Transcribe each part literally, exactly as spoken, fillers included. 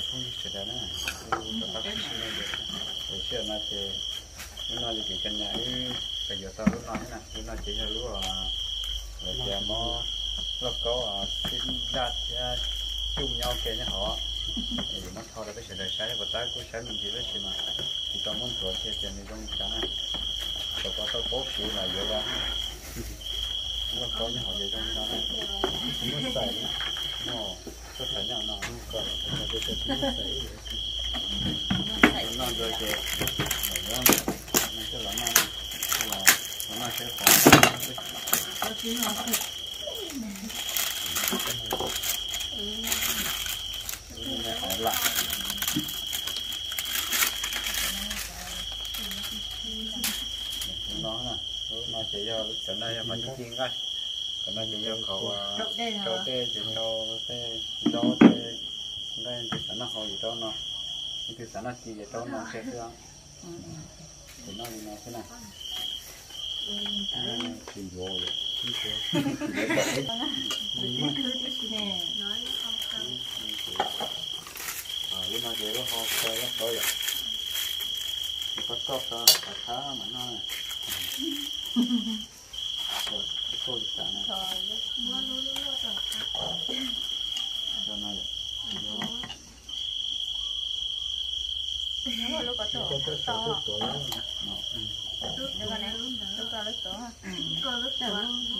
không chỉ là nè cái bác sĩ này được để sửa nó thì nó là cái căn nhà ấy bây giờ tao lúc nói nè lúc nói chỉ cho lúc là rồi giờ mò nó có xin đặt chung nhau kia nhá họ thì nó thôi là cái sự đời sáng và tái của sáng mình chỉ biết gì mà thì tao muốn thua thì tiền thì không trả rồi có tao cố xíu là dễ ra nó có những họ về trong đó này nó xài nó có thể nào nó còn là cái cái nó xài nó rồi cái nó nó cái là nó là nó sẽ khó lại nó nè nó chỉ cho cái này mà chúng tiên coi cái này chỉ cho cậu cho tê chỉ cho tê cho tê đây thì sản nó hồi gì đó nó thì sản nó chỉ gì đó nó sẽ thương thì nó như này thế này thì vô rồi à lúc nào vậy nó ho sơ nó sôi rồi có cốc đó cả khá mà nó này rồi cái cô đi cả này cho nó vậy nó lúc có tổ to lúc đó này lúc đó lúc tổ có lúc tổ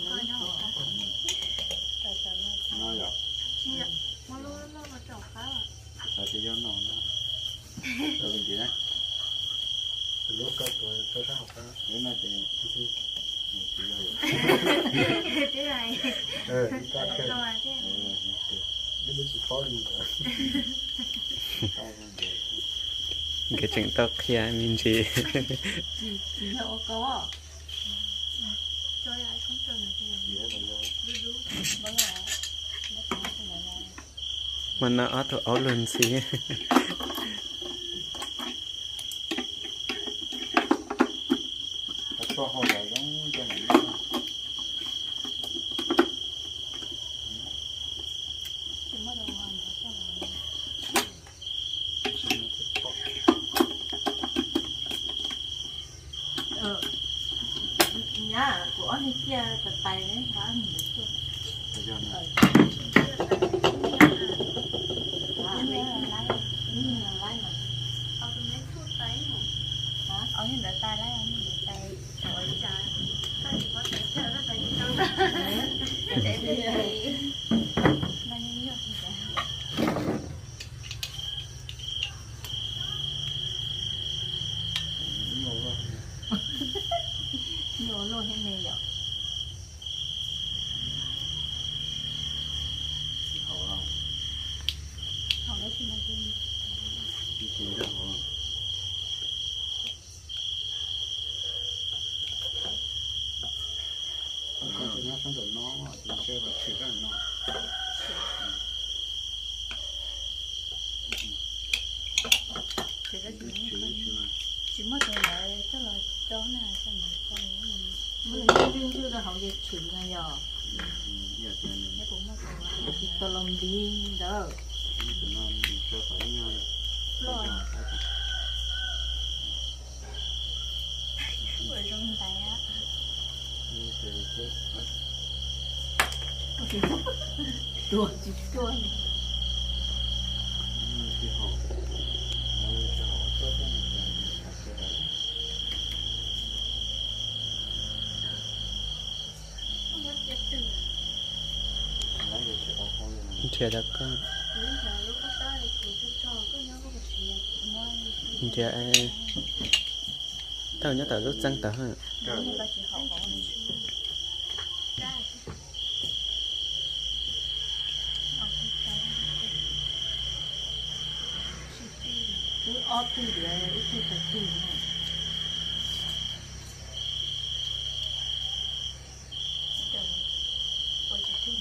nó rồi nó lúc nó có tổ khá sao thì do nó nó rồi mình gì đấy lúc có tuổi tôi đã học đó đến nay thì thế này ừ cái cái rồi thế cái chỉ khó đi cái chuyện tóc kia mình chỉ chỉ đâu có cho ai không cho này thì mình nó ở tụ áo luôn xí cho họ lại giống cho mình ờ nhá của anh kia cái tay đấy hả mình được chưa ông nhìn đợi tay lấy ông nhìn đợi tay rồi trời tay có thể chơi nó tay đi đâu để đi đi nó như như nhiều luôn hay mê vậy họ lấy xin ăn chỉ đó họ con chỉ nó phân đổi nó thì chơi và chữ ra nó thì cái chữ chỉ mất rồi lại chắc là chó này sao mà sao mình mình riêng chưa là hậu về chữ này giờ nó cũng mất rồi thì tôi làm đi đó rồi rồi trong tay á đùa chỉ đùa chưa được con chưa tao nhớ tao lúc trăng tao hả cứ ót đi để ít khi phải tìm này ôi chỉ tìm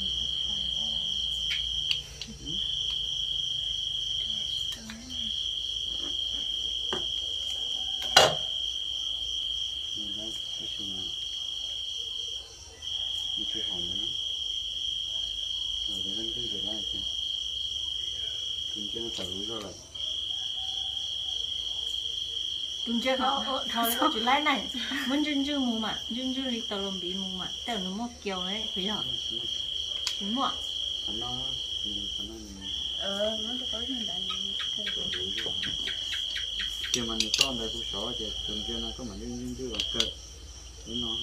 đi chơi hỏng nữa rồi đến cái việc này thì chúng chưa phải rủi ro lại chúng chưa họ họ lại có chuyện lái này muốn chân chưa mù mà chân chưa đi tàu lồng bị mù mà tàu nó mất kiều đấy phải không đúng không nó nó ờ nó có tối như vậy thì mình con đây cũng sợ chứ chúng chưa nó có mà nhưng chưa là cơ đúng nó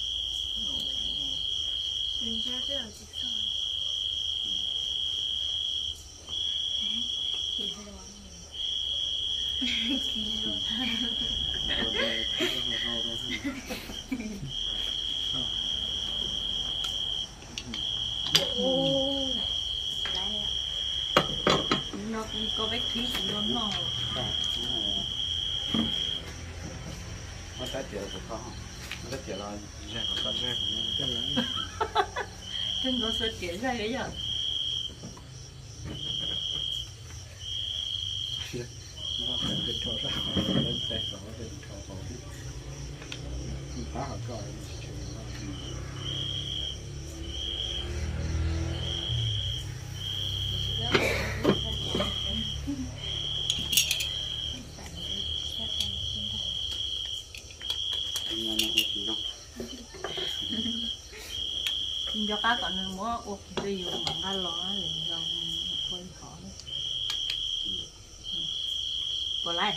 chúng chưa cái là gì sao kỳ rồi kỳ rồi ô nó có vết khí nó nó nó trái triệu của con nó trái triệu là ra của con ra của nó cái lớn đừng có sợ chuyện ra cái giờ nó phảiเป็นโทรศัพท์เล่นแต่ก็เป็นโทรศัพท์ที่ป้าเขาก็เชื่อว่า cho cá còn nữa mua ốp đi dùng bằng cá lò thì rồi phơi khó bỏ lại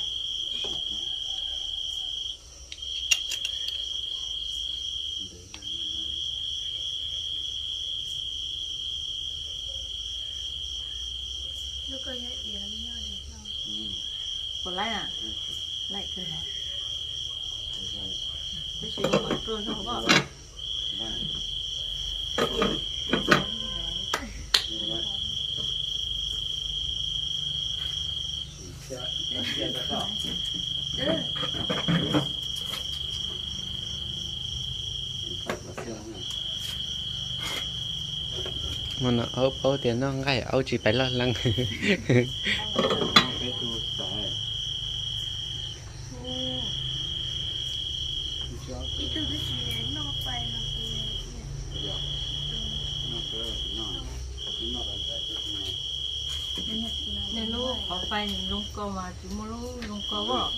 lúc coi vậy thì làm nhau được không? bỏ lại à lại thôi hả cái gì mà trơn không có mà nó ốp ốp tiền nó ngay ốp chỉ phải lo lắng Itu tu sih, no apa no sih. nên lúc họ phải lông co mà chỉ mua lúc lông co vợ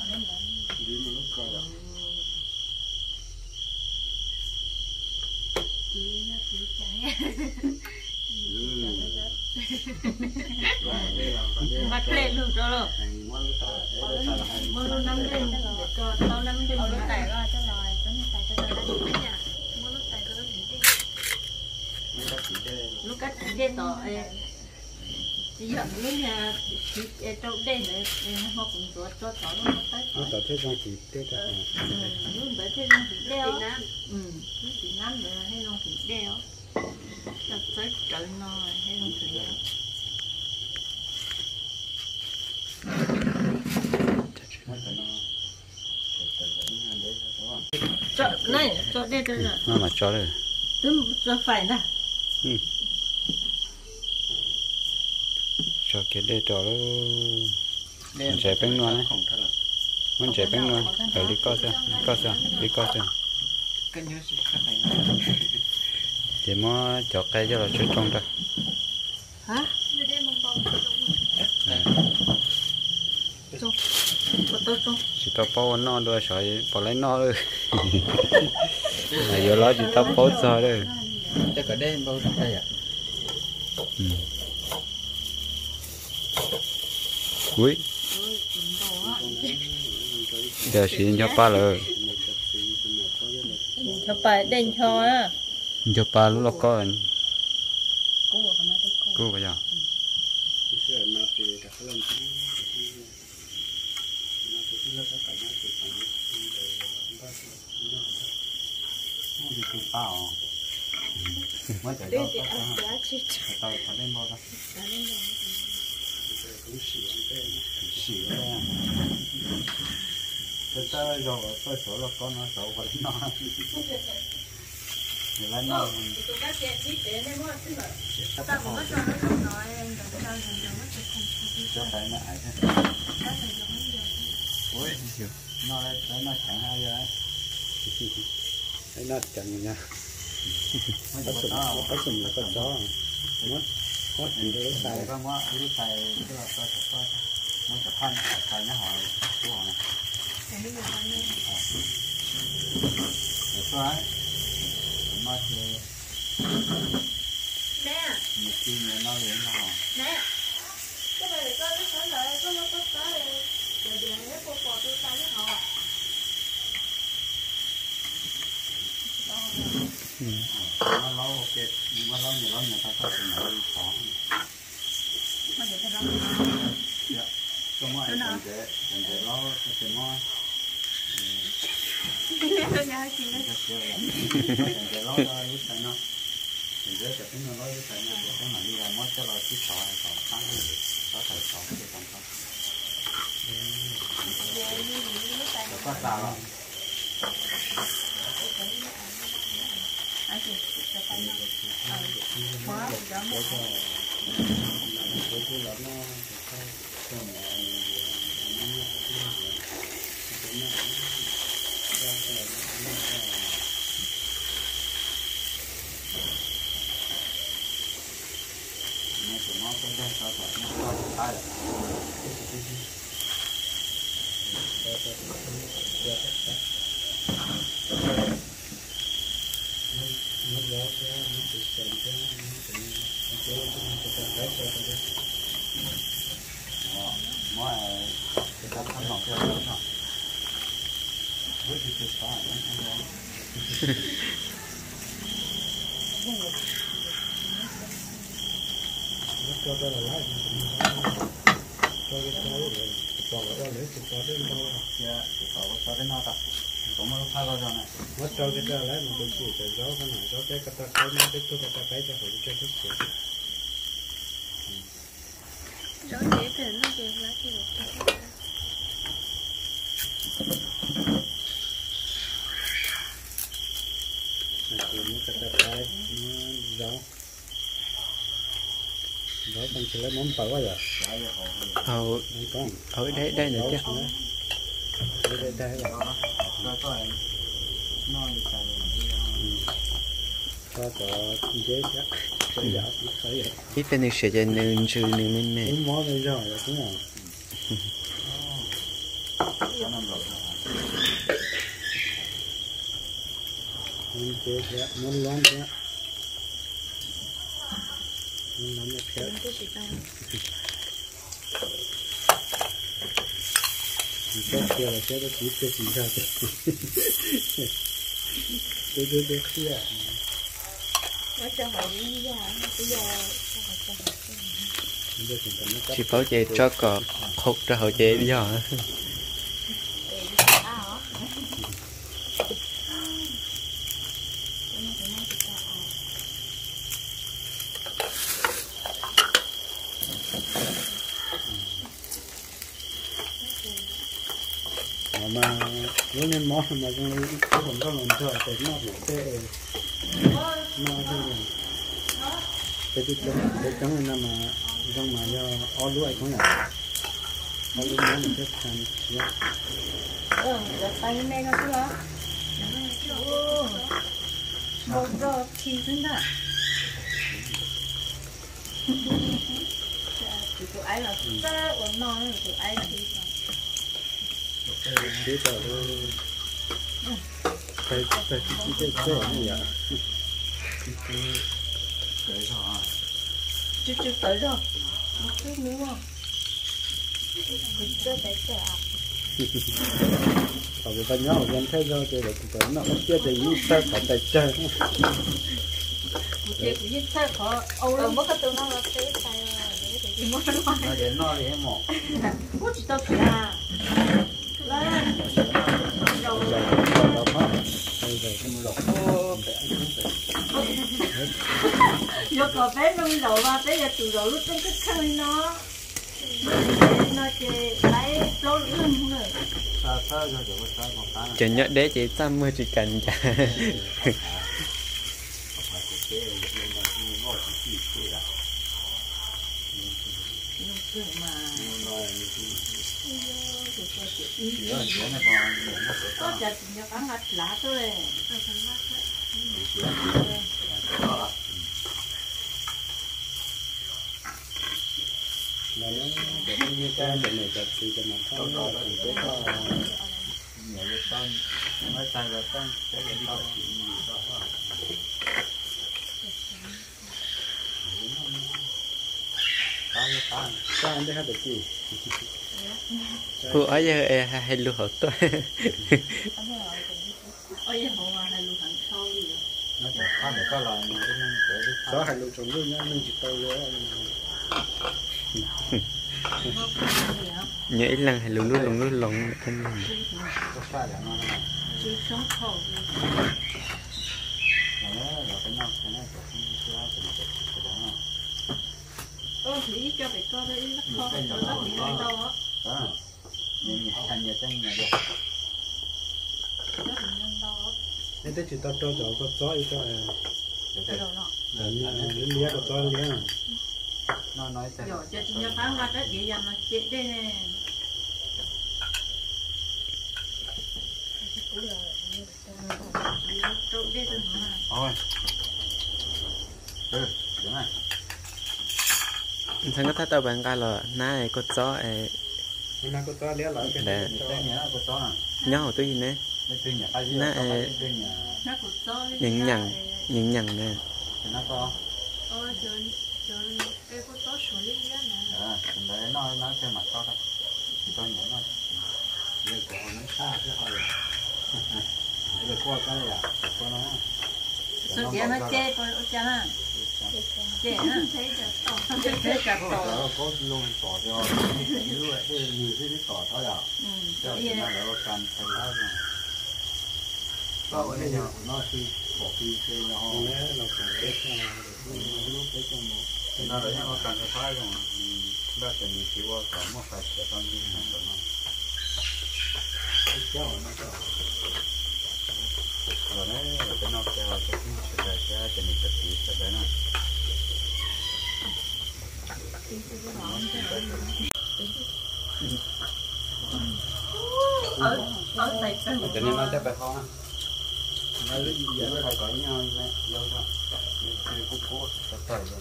Chị nó chị chạy. bắt lên luôn cho rồi mua luôn năm lên cho tao năm lên Ở lúc tại ra cho rồi, có như tại cho rồi là gì nhá. Mua lúc tại có lúc gì đi. lúc cách chỉ để tỏ chỉ dọn lúc nhà chỉ trong đây để họ cũng cho cho tỏ nó tới nó tỏ thế trong chỉ thế đó lúc để thêm long thịt đeo ừ lúc chỉ năm để hay long thịt đeo là tới trời nó hay long thịt đeo cho này cho đây đây là nó mà cho đây tức cho phải nè cho cái đây cho nó mình chạy bánh loan đấy mình chạy bánh loan ở đi co xem đi co xem đi co xem chỉ mà cho cái cho là chơi trong ra hả Đưa đây mong bông cho có tôi cho chỉ tao bao nó đôi sợi bao lấy nó rồi là giờ nó chỉ tao bao giờ đấy chắc cả đêm bao đây à ui giờ xin cho ba rồi cho phải đền cho á cho ba lúc nó có cô của nó thấy cô cô bây giờ bao mới chạy Đưa đâu thì ăn giá chị tao phải đem bao đó cũng xỉu xỉu ra tôi tới rồi tôi số là con nó số và nó để lấy nó Tao cũng có cho nó không nói em rồi tao dần dần nó sẽ không cho phải nó ai thế Tao phải giống như vậy ôi nó lấy lấy nó chẳng hay rồi cái nó chẳng nha nó có sừng nó có sừng là có chó có gì đó xài có món lúc xài tức là tôi sẽ có món chả phan xài nhá họ của họ này để tôi ấy mà thì nè một khi người nói đến là họ nè cái này có cái sợi lại có nó có cái để để nó cô bỏ tôi tay với họ nó lâu ok nó lâu nhiều lâu nhiều ta có thể nói khó mà giờ cái đó dạ cái món này cần để cần để lâu cái món tôi nhớ chị đấy cần để lâu đó lúc này nó cần để cho cái nó lâu lúc này nó để cái mà đi làm món cho là cái sọ hay sọ sáng có thể sọ cái trong đó có sao không anh chị cho tay nó quá cho một nó cũng nó cũng đang có thể nó có phải là mỗi cái tâm thầm lòng theo đó thôi với cái chuyện đó là nó không cho tôi là lái cho cái trái rồi còn lại là lấy cái trái đến đâu dạ thì có có đến nó ta cũng mới phá ra này mất cho cái trái lấy một đôi chỉ để gió cái này gió cái cái cái nó cái cái cái cái cho hồi cái thức của rõ dễ thì nó đều lá kia này thì nó cái cái cái nó gió gió con chỉ lấy món tỏi vậy ờ ở đây đây nữa chứ đây đây đây là cho cho dễ chắc cho gió nó thấy vậy ít bên này sẽ cho nên chữ nên nên mẹ cũng món này rồi là cũng là muốn chế thế muốn loan thế muốn làm được thế cái kia là cái đó chỉ cái gì ra thế cái cái cái kia nó cho họ đi ra bây giờ chỉ bảo chế cho có khúc ra hậu chế bây giờ mà nếu nên món mà trong đây có còn có lần thôi thì nó cũng sẽ nó cái cái cái trống này mà trong mà do ó lúa không nhỉ ó lúa nó mình sẽ thành nhá ừ giờ tay mẹ nó cứ đó một giờ thì thế nào tụi ấy là ta uống non tụi ấy là đi thế giờ cái cái cái cái cái gì ạ chưa chưa tới rồi một chút nữa không chưa tới chưa à còn cái nhau vẫn thấy rồi thì để nó nó chưa thì như sao phải tại chơi một chiếc cũng như sao có âu mất cái tụi nó là thế tay thì mất nó nó để nó để một có chỉ tao kìa lên đầu đầu phát đây rồi cái đầu vô cà phê nó đầu vào tới giờ từ đầu lúc trong cái khơi nó nó chỉ lấy lỗ lưng rồi sao sao rồi được sao một cái chỉ nhớ để chị tâm mới chỉ cần chả mà có có chặt nhớ cá ngắt lá thôi là nó để như cái để này chặt thì cho nó không nó thì cái có nhiều cái con nói sai rồi con cái cái con con sao anh đi hát được gì cô ấy giờ hay lưu học tôi ôi giờ họ mà là luôn thằng sâu gì vậy nó chỉ con để có lời mà cái đó hay lưu trồng luôn nhá nên chỉ tao nữa nhớ ít lần hay lưu lưu lồng lưu lồng anh có sai là nó là chỉ sống khổ nó là cái nó cái này cái cái cái cái đó ôi thì cho phải coi đấy nó khó phải cho nó bị lên đâu á đó nhìn thành nhà chân nhà được nó bị lên đâu á nên tới chỉ tao cho cháu có gió ý cho cái đầu nọ là đến lía có gió lía nó nói thế rồi cho cho phán ra cái gì vậy nó chết đây nè trộn đây thôi mà thôi ừ đúng này thằng có thấy tao bạn cái là nãy có gió ấy nó có gió lía lại cái để cái nhà của chó à nhau tôi gì nè cái nhà cái gì nãy cái nhà nó cũng to những nhằng những nhằng nè thì nó có ôi trời trời cái có to số lý á nè à đấy nó nó trên mặt to thôi chỉ to nhỏ thôi bây giờ nó xa chứ thôi bây giờ qua cái này à qua nó số tiền nó chơi con ô cha nè chơi nè thấy chặt to thấy chặt to có luôn tỏ cho như vậy thì nhiều cái tỏ thôi à cho nên là nó cần phải thay mà có cái này nó khi bỏ khi khi nó nó là cũng cái lúc cái trong một nó đấy nó cần phải thay rồi đó thì mình chỉ có có một phải sẽ con đi hàng của nó cái cháu nó có rồi đấy cái nó kéo cái cái cái cái cái này cái gì cái đấy này ở ở tại sao cho nên nó sẽ phải khó nó lấy gì vậy phải có nhau như vậy đâu thôi cái cúc cúc nó phải rồi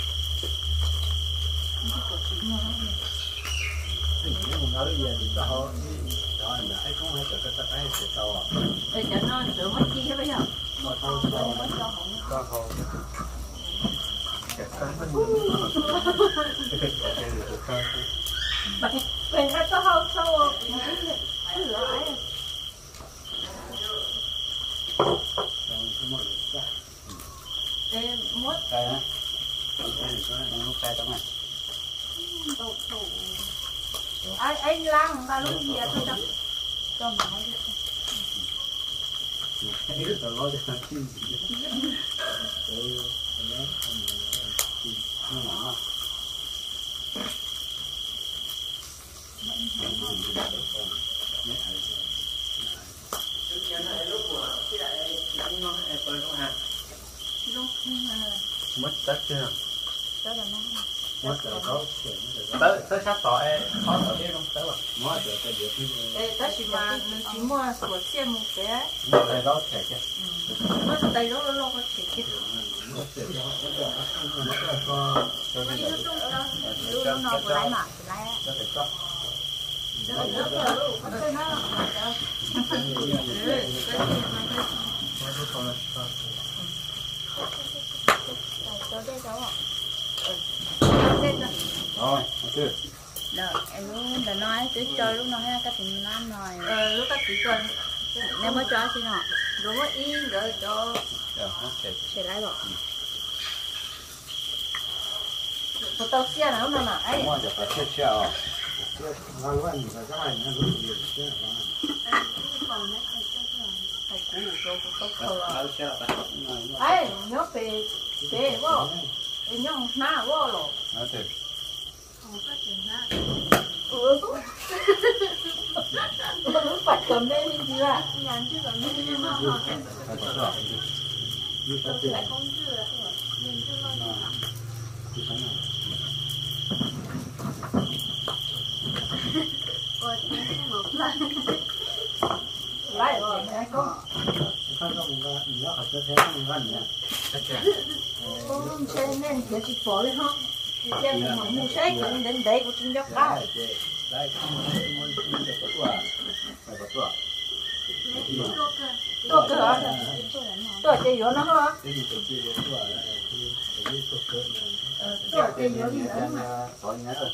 mình nói về thì tao đó là ai không hay cho cái tao ai sẽ tao à để cho nó sửa mất chi hết bây giờ mà tao tao có không Mình đã có hậu sâu cái lửa ấy để mốt cái á nó cái đó này anh anh lang ta lúc gì tôi đâu cho mà cái đó tao nói cho chi nó ngon mất tất chưa đó là nó mất rồi đó tới tới sắp tỏ e khó tỏ đi không tới rồi mất rồi cái việc để ta chỉ mà chỉ mua sửa xe một cái đây đó trẻ chứ nó tay đó nó có thể cái cho nên là lúc nó nó vừa lấy mà lấy nó phải có cái nó cho đây cháu ạ rồi chưa rồi em luôn đã nói cứ chơi lúc nó hay cái tình nam rồi ờ lúc ta chỉ cần nếu mới chơi thì nó rồi mới in rồi cho rồi nó trẻ sẽ lấy rồi một tàu xe nào nó mà ấy mua được phải chia sẻ nó lúc anh phải cái này nó lúc gì chứ phải cũ rồi có khâu à nó sẽ là ấy nhớ về về vô nhớ na vô rồi nó từ ừ nó phải cầm lên như thế à nhắn chứ còn như mà họ phải có rồi như cái gì lại không chưa mình chưa lo như cái này ôi một lần lại rồi anh có cái đó mình ra mình ra ở cái thế mình ra nhỉ chắc chắn ôm trên nên chỉ chỉ bỏ lên không thì xem mà mua sách cũng đến đấy cũng chung giấc cao đấy không muốn muốn được có tuổi phải có tuổi tôi cửa tôi chơi vô nó hả cái gì tôi chơi tuổi là cái tôi cơ tôi chơi vô gì nữa mà có nhớ rồi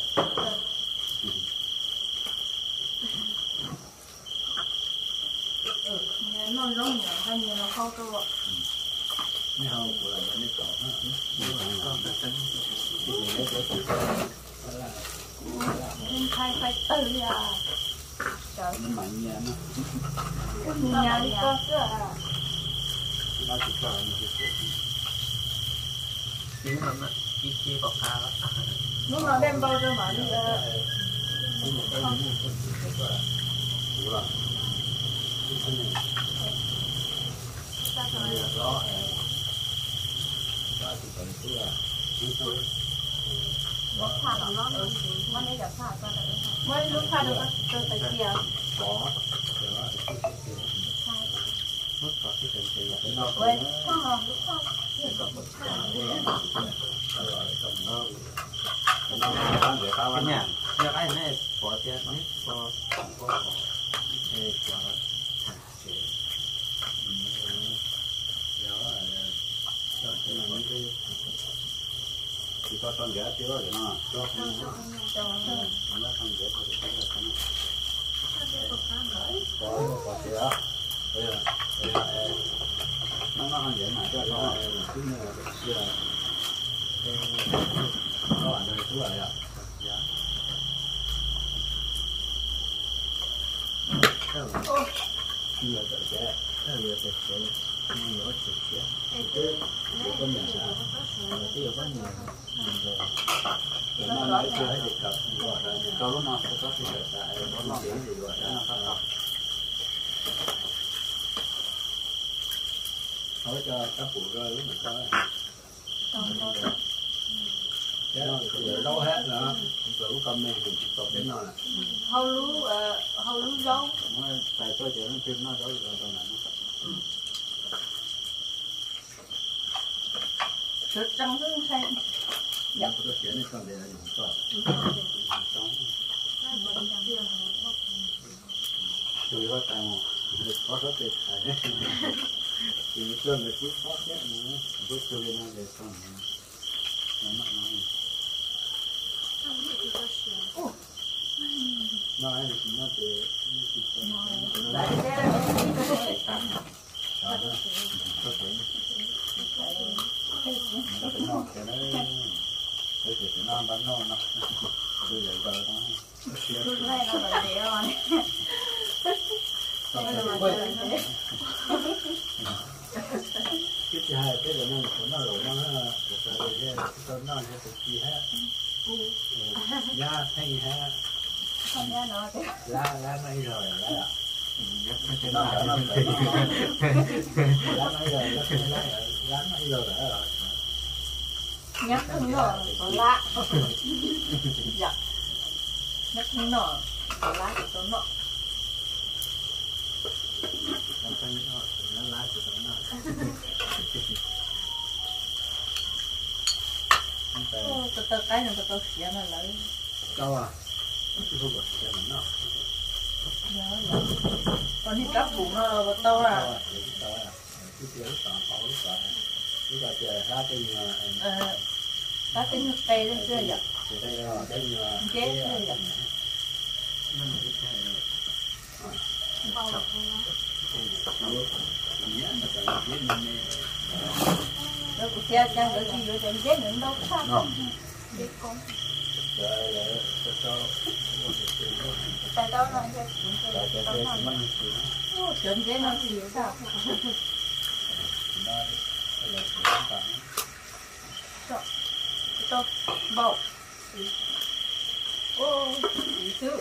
nó rong nhỏ hay nhiều nó không cơ ạ ไม่เอาหัวเราไม่ต่อฮะไม่เอาก็ไม่ตั้งที่อยู่ในรถตัวอะไร nên khai khai từ à trời มันหมายเงี้ยนะ nhà đi con cơ à เราติดต่อมันจะเกิด chứ mà mà chi chi bọc cao đó lúc nào đem bao cho mà đi ờ ไม่หมดไม่หมดไม่หมดหัวเราที่คนหนึ่งล้อเออล้อติดต่อตัวที่ตัว thả nó nó nó mới được thả ra được mới lúc thả được tôi phải chia ล้อแต่ว่าที่ตัวเมื่อก่อนที่เป็นเสียเป็นนอก quên không hòm đúng không เป็นเนี่ย giờ ai này bỏ tiền mấy bỏ bỏ bỏ thế quả thằng chế ที่ก็ต้นเดี๋ยวเจ้าเดี๋ยวนะก็คงจะทำแล้วทำเดี๋ยวก็จะทำแล้วทำก็ก็เสียเออเออเออนั่งนั่งเดี๋ยวมาเจ้าก็ที่เนี่ยเสียเออก็อันนี้ตัวอะไรอ่ะยาเออที่เราจะแก้ถ้าเราจะแก้ไม่รู้จะแก้คือก็เหมือนกันที่เราก็เหมือนrồi nó nói chưa hết được cặp gọi là câu lúc nào sẽ có sự lựa tại nó nói gì thì gọi là phát học nói cho các phụ rơi lúc mình coi cái nó thì lâu hết nữa rượu cầm này mình tập đến nó là hầu lú hầu lú dâu nó tại tôi chỉ nó phim nó dấu rồi tôi là nó sữa trắng hương xanh dạ tôi chuyển lên con để là dùng to chui vào tay mà có rất tuyệt vời thì nó cơn được chút khó chết nữa bước chui lên để xong nó mất nó nói thì nó để lại ra đó đó có thể nó phải ngon thì nó để thì nó bắn ngon nó tôi dạy giờ đó lúc này nó là để rồi cái thứ hai cái là nó nó lẩu nó cái cái cái nó cái cái gì hết da hay ha không ra nó lá lá mấy rồi lá ạ nó nó nó lá mấy rồi lá lá mấy rồi rồi nhắc không nở có lạ dạ nhắc không nở có lạ thì có nở nó nó lá thì nó ô từ từ cái này từ từ xỉa nó lấy câu à cái không có xỉa nó nhớ nhớ còn thì các bụng nó là to à cái tiếng tỏ khẩu tỏ cái là chờ ra cái các cái nước tây lên chưa vậy thì đây là cái nhựa chết chưa vậy rồi cũng chơi chơi rồi gì rồi chơi chết nữa đâu khác chết con tại đâu nó chơi chuyện chơi đâu nó chuyện chết nó gì sao tôi bầu ô chứ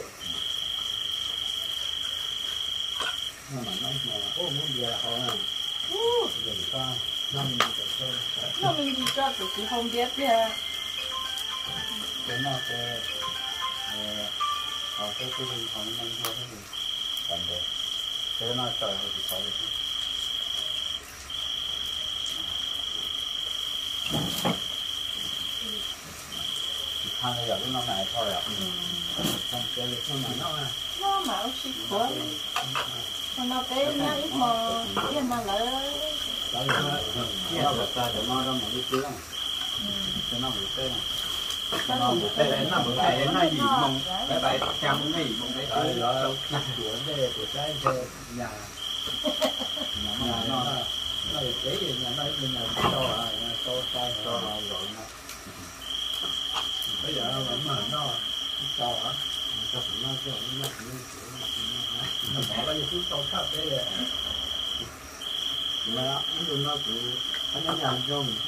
nó mà nó mà ô muốn về họ à giờ thì ta năm giờ nó mình đi cho tụi chị không biết nha cái nó cái họ cái cái gì họ nên mua cái gì cần đấy cái nó trời thì có được thằng này giờ lúc năm này thôi à không chơi được không nó à nó mà ông xịt quá nó cái nó ít mà cái mà lại đó là nó là ta để nó ra một cái tiếng cho nó một cái nó một cái nó một cái nó gì mong cái bài trăm cái gì mong cái ở đó của cái của cái nhà nhà nó nó để gì nhà nó bên nhà to à to sai to rồi nó bây giờ vẫn mà nó to á cho nó cho nó nó bỏ cái thứ to khác đấy mà nó nó cũng anh nó làm cho mình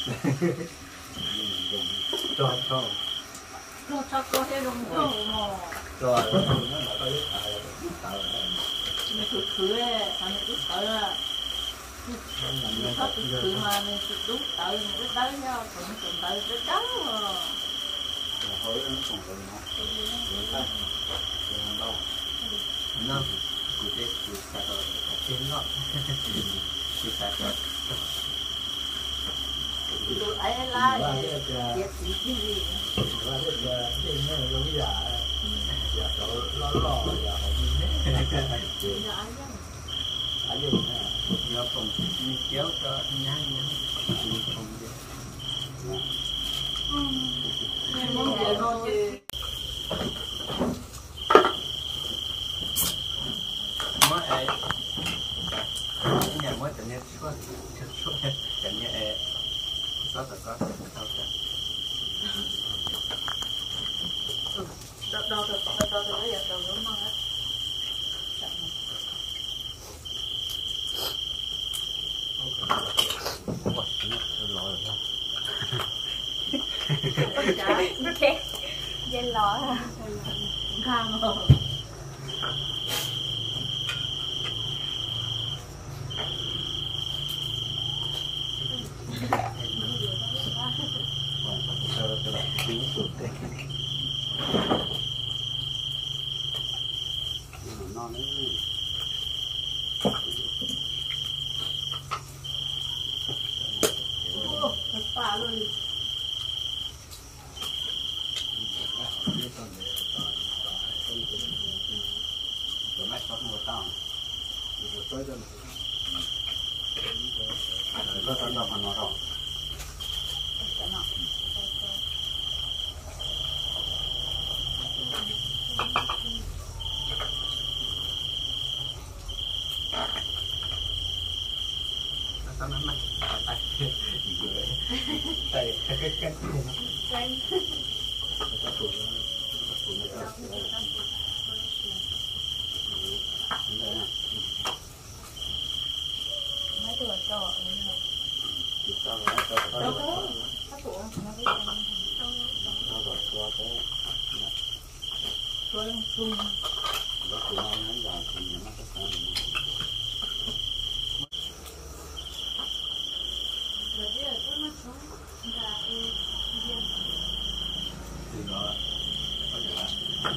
cho cho nó chắc có cái đồng hồ mà rồi nó nó là cái tài tài mình cứ khử ấy anh cứ sợ là có cứ khử mà mình cứ đúng sợ mình cứ tới nhau còn còn tới cái trắng mà hồi nó còn rồi nó đâu nó cứ thế cứ sao đó cái nó cứ sao đó tụi ấy la vậy gì cái gì và bây giờ cái này giống như là giờ cậu lo lo giờ họ đi hết chuyện ở đây nè nó còn đi kéo cho nhá nhá không đi món gì thôi mới ấy nhà mới tự nhiên suốt suốt tự nhiên ấy có thật có sao cả đâu đâu đâu đâu đâu đâu giờ đâu đúng không á ok dây lọ à không tiếng sụt đấy nó nó bà luôn rồi máy sót mua tao rồi tới đây rồi có tao đọc nó rồi tao nói mày tay tay cái cái cái mấy tuổi trò đâu có đâu có các tuổi nó biết đâu rồi qua cái tuổi xuân đó tụi nó nói là thì nó có sao rồi bây giờ tôi mất sống là em thì nó có gì là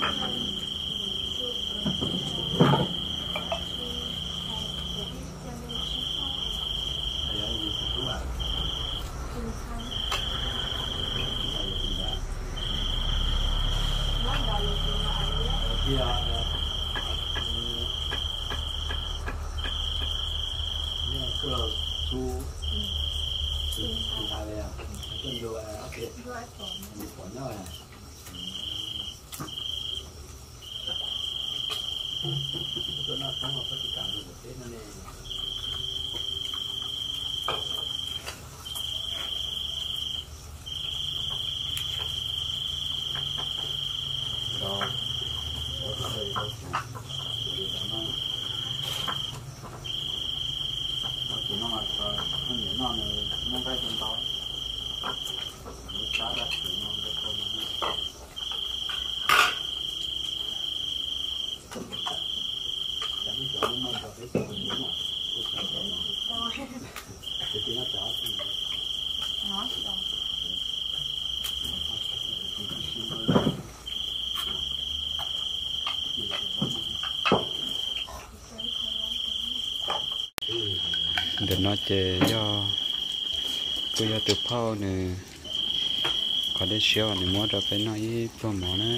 hay là gì thì chú bạn kia nè cứ su su ta đây à cái đồ à ok đi bỏ nhau à tôi nói không có cái cảm được thế nên rồi tụi nó mà không nhớ nó này mong cái con tao nó cá đã tụi nó để con nó chẳng biết chỗ nó mong vào cái chỗ nó mà cái chỗ nó thì khi nó trả thì nó rồi để nó chế do tôi do từ phao này có có để xíu này mua cho cái nó ít pro mỏ nữa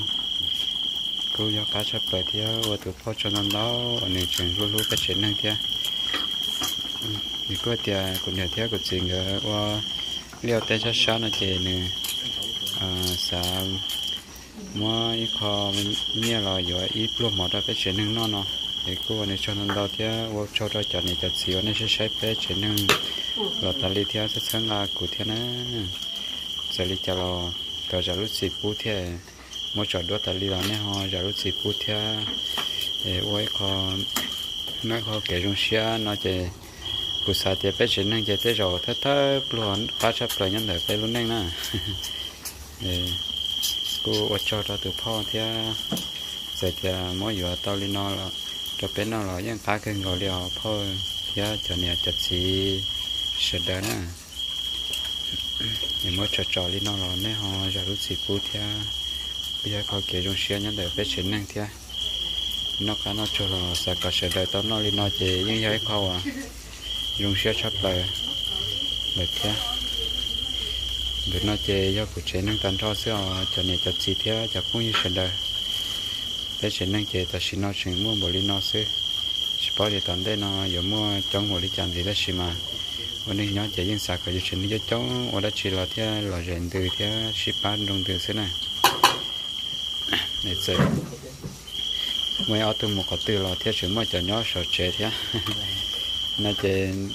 cô cho cá sắp tới thì ở tụ phao cho nó đó này chuyện luôn luôn cái chuyện năng kia thì có tiền cũng nhờ theo cái chuyện ở qua liều tay cho sao nó chơi nữa à sao mua ít kho nhiều là rồi ít pro mỏ cho cái chuyện năng nó nó thì cô này cho nó đó thì ở cho cho cho này cho xíu này sẽ sai cái chuyện năng là ta đi theo sẽ sáng là cụ thể nữa sẽ đi cho lo cho giờ lúc xịt bút theo mỗi chỗ đó ta đi làm này họ giờ lúc xịt bút theo để ôi kho nói kho kể trong xe nó chỉ cụ sa thì bé chỉ năng chỉ tới rồi thất thất luôn cá chấp lời nhân đời bé luôn năng nè để cô ở cho ra từพ่อtheo sẽ thì mỗi giờ tao đi nó là cho bé nó là những cá cái gọi làพ่อtheo cho nên chặt xí sẽ đỡ nè nhưng mà trò trò đi nó là nè họ giờ lúc xịt bút theo bây giờ họ kể trong xe nhân đời bé chuyển năng theo nó cả nó cho là sẽ có sẽ đợi tao nó đi nó chỉ những cái khâu à dùng xe chấp lại được theo được nó chỉ do cụ chế năng tàn cho sữa cho nên cho xịt theo cho cũng như sẽ đợi bé chuyển năng chỉ ta xin nó chuyển mua một ly nó sữa bỏ thì tận đây nó giờ mua trong một ly chăn gì đó xí màวันนี้ย้อนจะยิ่งสักก็อยู่เช่นนี้จะจ้องวันละชีเราเที่ยวเราเรียนดูเที่ยวชิปานลงดูเสียหน่อยเนี่ยเจอเมื่อเอาตัวหมวกกับตัวเราเที่ยวถึงเมื่อจะย้อนสอดเจเที่ยวน่าจะ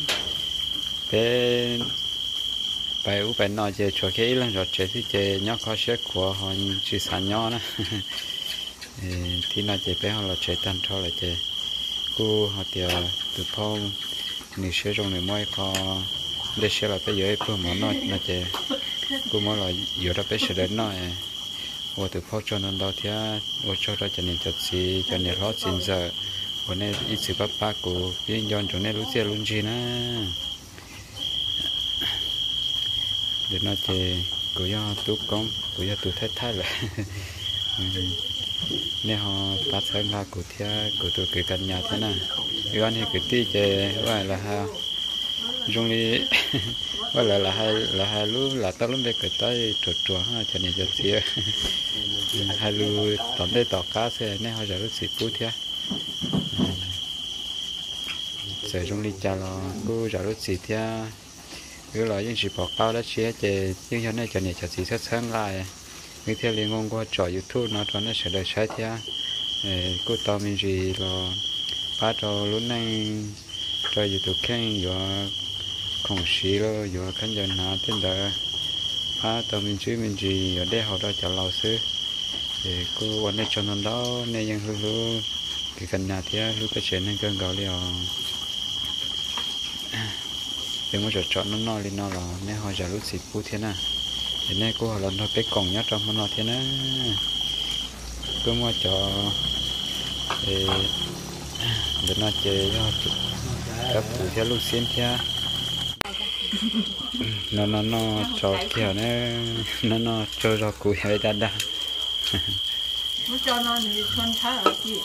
เป็นไปอุปนอจะชัวร์แค่อีหลังสอดเจที่จะย้อนเขาเชื่อขัวหอนชีสันย้อนนะที่น่าจะเป็นเราเจตันเท่าไรเจกูเขาเที่ยวตัวพ่อนี่เชื่อตรงนี้ไม่พอได้เชื่อเราไปเยอะเพื่อหมอน้อยน่าจะกูมอเราอยู่เราไปเชื่อได้น้อยว่าตัวพ่อจนนั้นเราเที่ยว่าชอบเราจะเนี่ยจัดสีจะเนี่ยล้อสินเจอวันนี้อีสิป้าป้ากูยิ่งย้อนตรงนี้รู้เสียลุ้นจีนะเดี๋ยวน่าจะกูย่อตุ๊กก้มกูย่อตุ๊กท้ายท้ายเลยเนี่ยฮะปัสสาวะกูเที่ยกูตัวกิกันยาท่านะย้อนให้กูตีเจว่าละฮะตรงนี้ว่าละละให้ละให้รู้ละตอนรู้ไปเกิดใต้จุดจั่วฮะจะเนี่ยจะเสียให้รู้ตอนได้ต่อก้าเสียเนี่ยเขาจะรู้สึกปุ๊บเที่ยเสียตรงนี้จะรอกูจะรู้สึกเที่ยหรือเรายังสิบอกก้าวแล้วเชียเจยังยันเนี่ยจะเนี่ยจะสีเส้นลายมีเที่ยวเลี้ยงงว่าจ่อยูทูบเนาะตอนนั้นเฉลยใช้เที่ยเอ่อกูตอนมีจีรอป้าจอลุ้นในจอยูทูบแข่งอยู่ของสีแล้วอยู่ขันยันหาเต้นเดอป้าตอนมีจีมีจีอยู่ได้เขาได้จะเราซื้อเอ่อกูวันนี้จนนั้นแล้วเนี่ยยังรู้รู้กี่กันนาเที่ยรู้ไปเชิญนั่งเกินเกาเลยอ่ะเดี๋ยวมันจะจอดน้องๆลินน้องเราเนี่ยเขาจะรู้สึกพูดเท่านั้นเดี๋ยวนี้กูหลังเราไปกล่องยัดtrongมันนอเท่านั้นกูมาจอเออเดี๋ยวน่าจะยอดกับผู้เที่ยวลูกเสียนเที่ยนอนนอนจอเที่ยวเนี่ยนอนนอนจอจอกูให้ได้ได้ไม่จอนอนอยู่ชนท้ายอ่ะ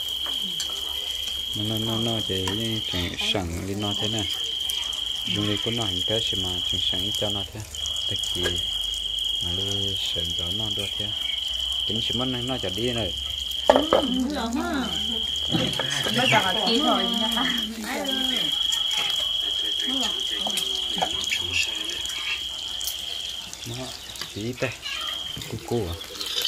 นอนนอนนอนจะยังจังสั่งลินนอเท่านั้นตรงนี้กูนอนก็ใช่มาจังสั่งอีจอนอเท่าตะกี้mà đi sườn gió non được chứ tính chỉ mất nó chả đi này nó chả đi rồi nó chỉ tay cu cu à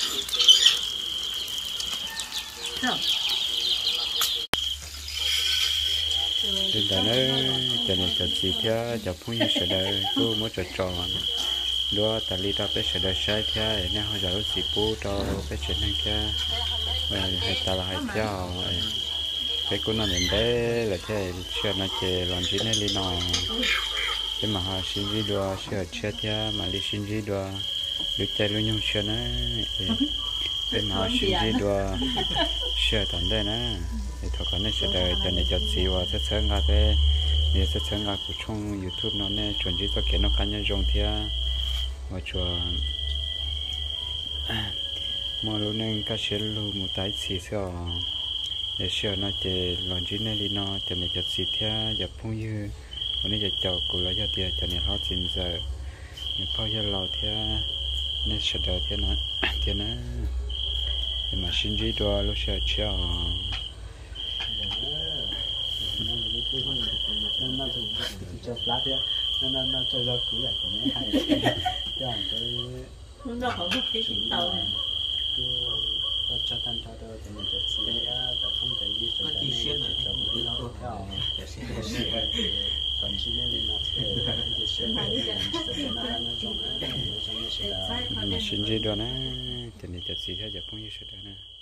đến đây nữa cho nên cho chị theo cho phụ nữ sẽ đây cô mới cho tròn đua ta li ta phải sẽ đợi sai theo nên họ giờ xì pu cho phải chuyển sang theo và hay ta là hay theo cái cô nó đến đấy là thế chưa nó chơi làm gì này li nó cái mà họ xin gì đua chưa chưa theo mà li xin gì đua được chơi luôn nhung chưa nữa cái mà họ xin gì đua chưa tận đây nữa thì thôi còn nó sẽ đợi cho nên cho xì và sẽ sớm ra cái để sẽ sớm ra của trong YouTube nó này chuẩn chỉ cho cái nó cá nhân dùng theo và cho mà lúc này các chế lu một tái xì xò để xò nó chỉ làm gì này đi nó cho nên cho xì theo giờ phun nhưวันนี้จะเจาะกูแล้วจะเตียจะเนี่ยเขาจินเจอเนี่ยพ่อจะรอเทีย nên sợ đời thế nó thế nó nhưng mà xin gì đó lúc sợ cho nó nó dùng cho flat thế nó nó nó cho ra củ lại của mấy hai cho anh tới không đâu không cái gì tàu này cứ cho tan cho đâu thì mìnhจะเสียแต่không thể gì cho cái này cho cái nó theo còn chỉ nên là cái chuyện này thì nó nó trong nó trong nó sẽ là mà xin gì đó nè thì nênจะสีถ้าจะพุ่งยิ่งสุดนะ